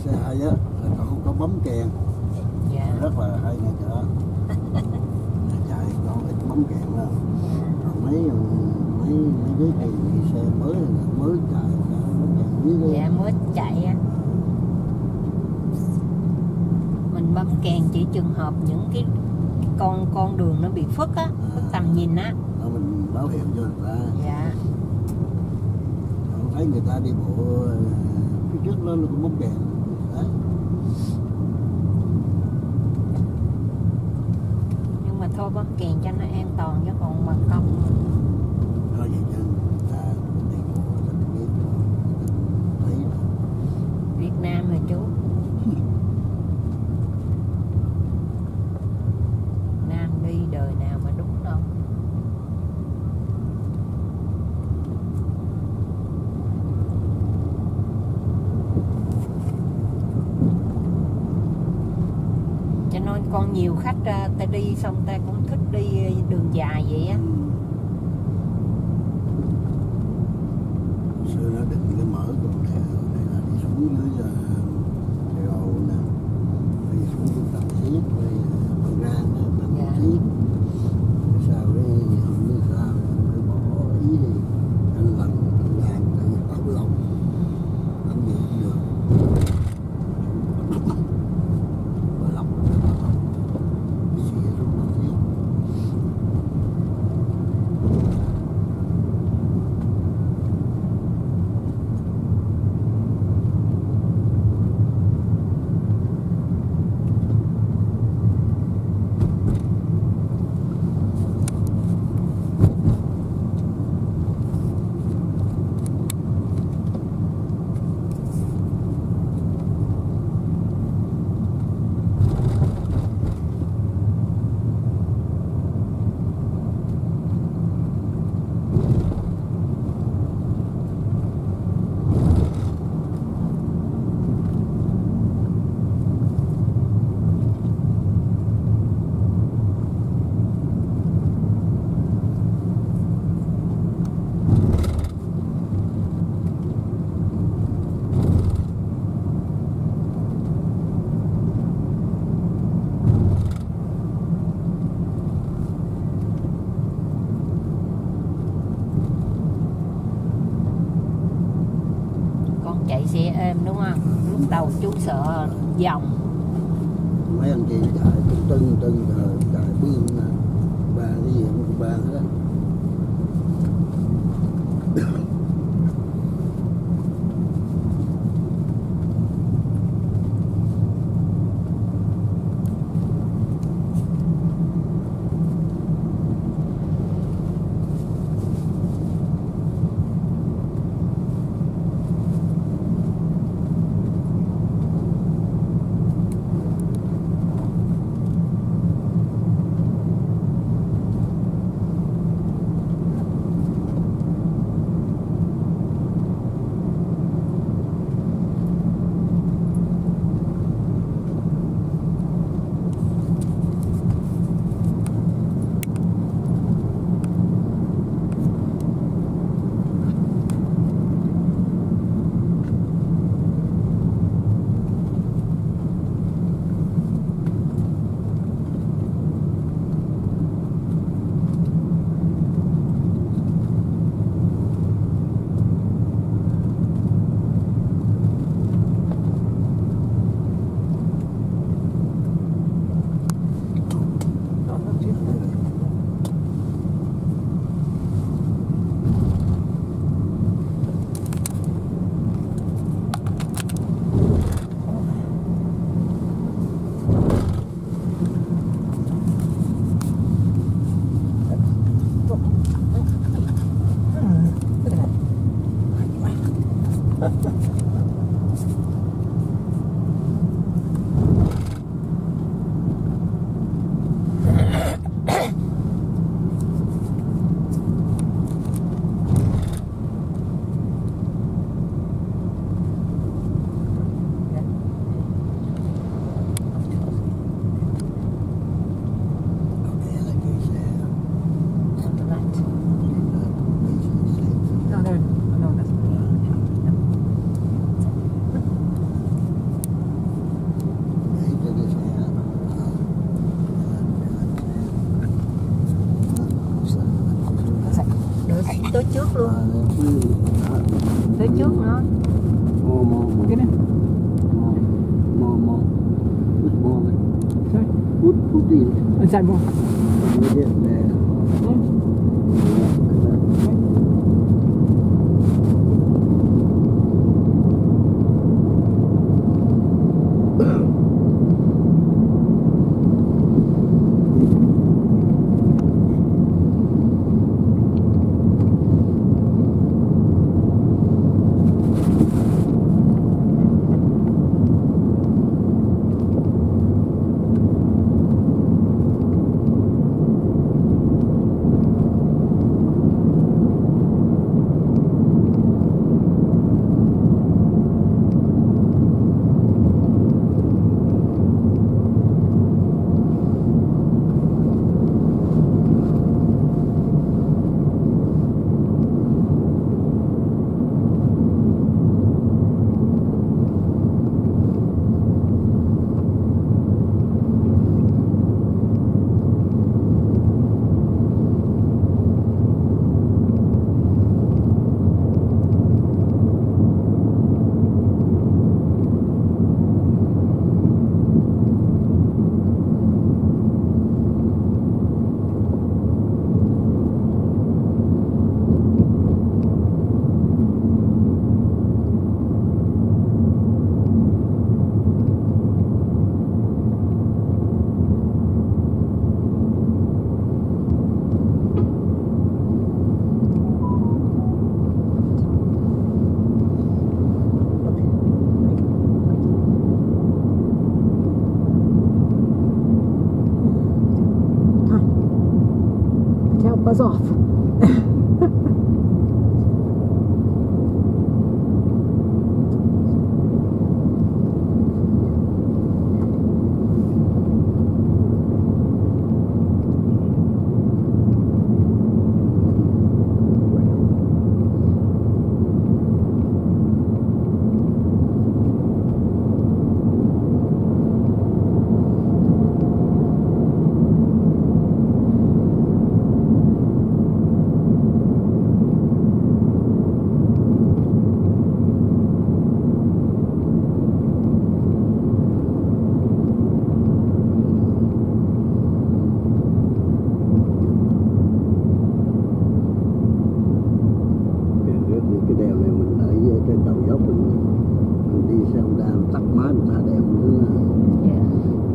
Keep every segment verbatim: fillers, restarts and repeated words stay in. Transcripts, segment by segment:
xe hay á là cậu không có bấm kèn. Dạ. Rất là hay này đó. Chạy con ít bấm kèn đâu. Còn mấy mấy mấy đứa thì xe mới là mới chạy bấm kèn dưới Dạ mới chạy á. Mình bấm kèn chỉ trường hợp những cái con con đường nó bị phức á, phức tầm nhìn á. Đó mình báo hiệu cho người ta. Dạ. Không thấy người ta đi bộ phía trước lên nó cũng bấm kèn. Đấy. Nhưng mà thôi bấm kèn cho nó an toàn chứ còn bằng công. Thôi vậy chứ người ta đi bộ người ta biết thấy Việt Nam rồi chú. Nam đi đời nào mà đúng đâu. Cho nên con nhiều khách ta đi xong ta cũng thích đi đường dài vậy á. xưa nó định cái mở con này này là đi xuống dưới Sài Gòn nè, đi xuống dưới Phan Thiết, đi Phan Rang á, Phan Thiết. Sao đấy không biết sao mới bỏ ý đi anh lần anh làm thì không lòng làm gì cũng được. Và lòng đi xịa xuống Phan Thiết. Chạy xe êm đúng không? Lúc đầu chú sợ dòng. Mấy anh chị chạy tưng tưng tưng chạy biên nè, ba cái gì cũng ba hết á. Inside more. We get there. Buzz off. Cái đèo này mình ở dưới trên đầu dốc mình, mình đi xe Honda mình tắt máy mình thả đèo nữa. Yeah.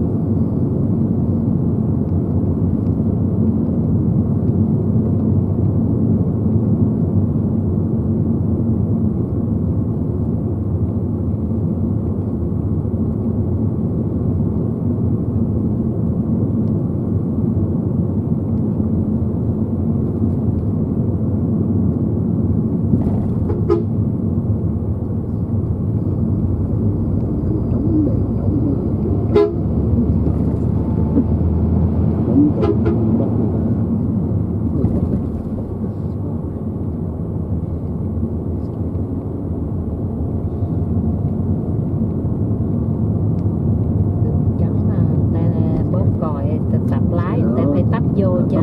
Vô cho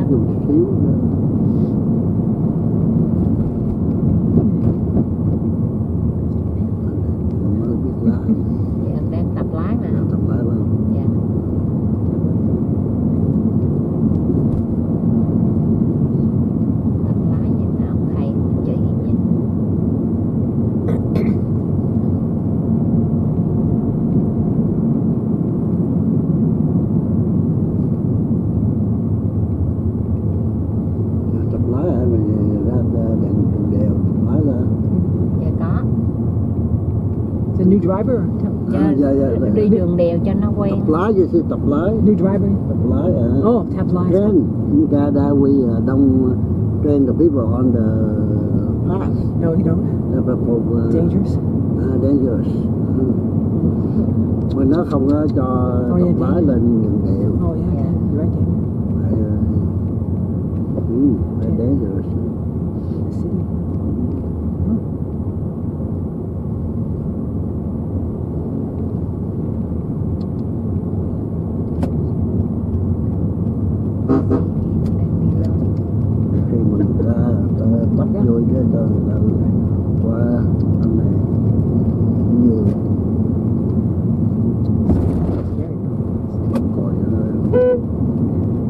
dạ, anh đang tập lái nè. Tập lái luôn. Dạ. Tập lái nhưng mà ông thầy chỉ nhìn. New driver. Cho à, dạ, dạ, dạ. Đi đường đèo cho nó quen. Tập lái chứ tập lái. New driver. Tập lái. Uh, oh, tap lái. Train. In Canada we uh, don't train the people on the path. No, you don't. Uh, for, uh, dangerous. Uh, dangerous. Uh. Mình nó không có cho oh, tập yeah, lái lên đường đèo. Oh yeah, yeah. You're right there. Uh, mm, yeah. Dangerous. The city. Khi mình ra bắt vô cái cho người ta qua anh này nhiều còi cho nó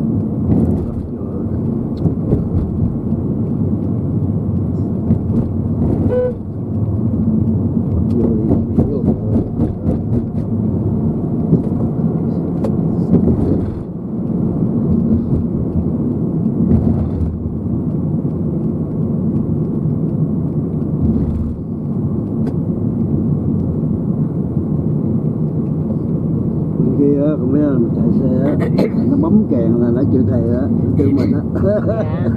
á, không biết là mình chạy xe á, nó bấm kèn là nó chịu thề á, kêu mình á. Dạ.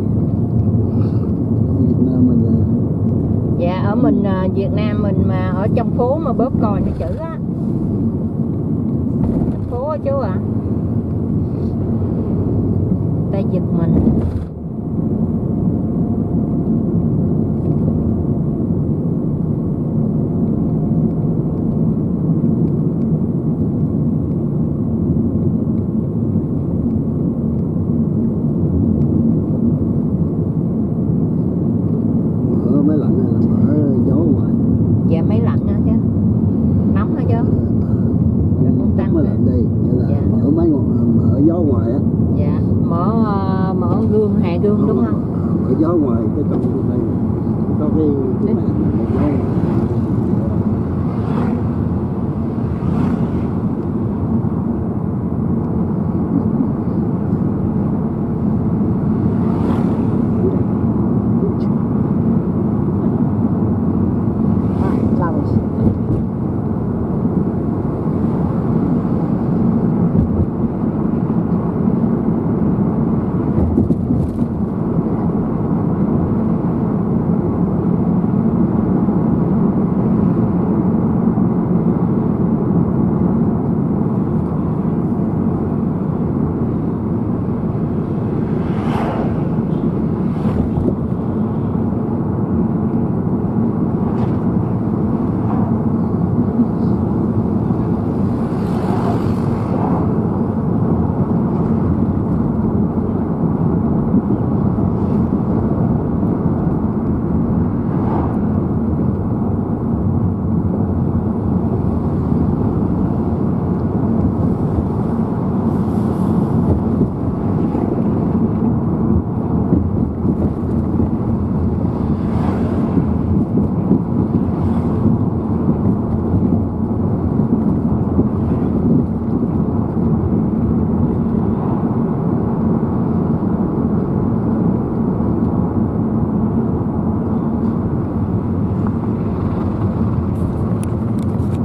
Việt Nam mình là Dạ ở mình à, Việt Nam mình mà ở trong phố mà bóp còi nó chữ á. Phố á chú ạ. À? Tay giật mình. mở máy lạnh hay là mở gió ngoài? Dạ máy lạnh hả chứ? Nóng hả chứ? Dạ, cũng tăng máy hả? lạnh đi, nghĩa là Dạ. mở máy mở gió ngoài á. Dạ mở uh, mở gương hạ gương đúng không? Mở gió ngoài cái trong đây có cái cái màn gió ngoài.